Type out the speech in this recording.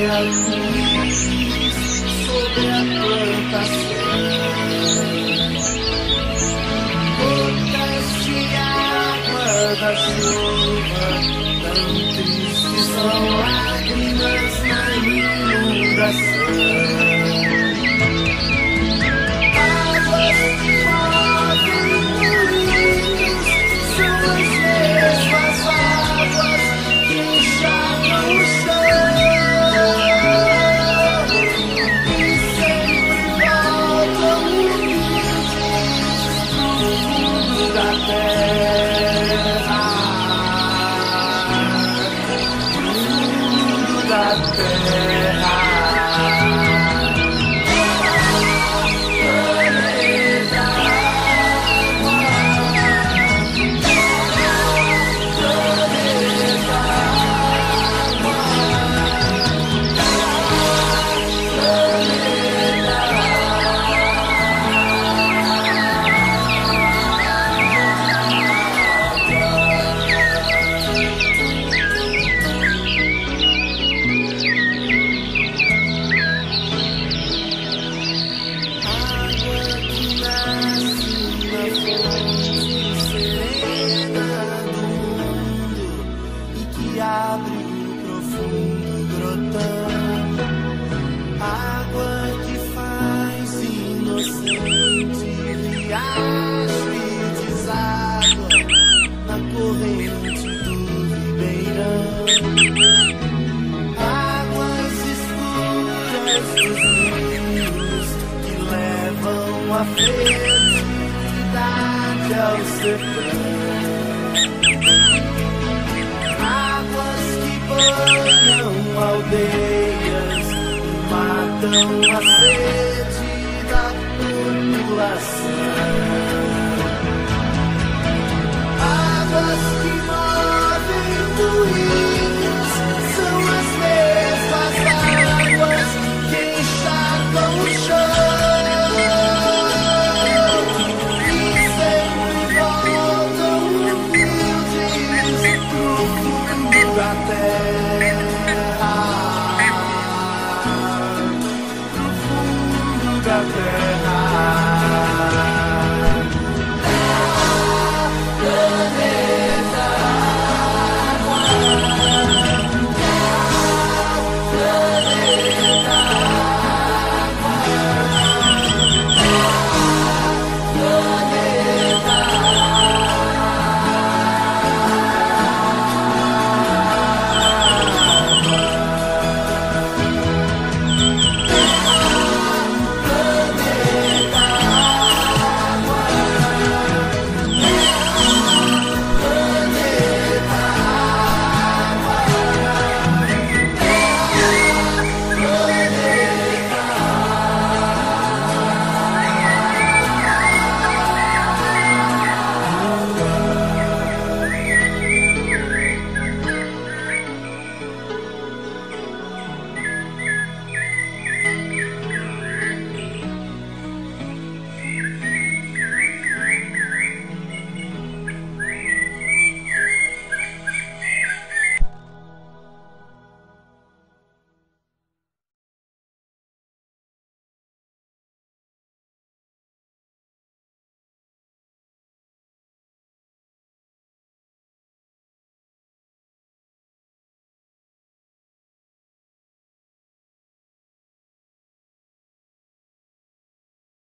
arco-íris sobre a plantação. Gotas de água da chuva, tão tristes são lágrimas na inundação. Águas que movem moinhos são as mesmas águas que enxergam o chão. E sempre voltam humildes no fundo da terra. No fundo da terra. Abre o profundo grotão, água que faz inocente riacho e deságua na corrente do ribeirão. Águas escuras dos rios que levam a fertilidade ao sertão. Banham aldeias e matam a sede da população.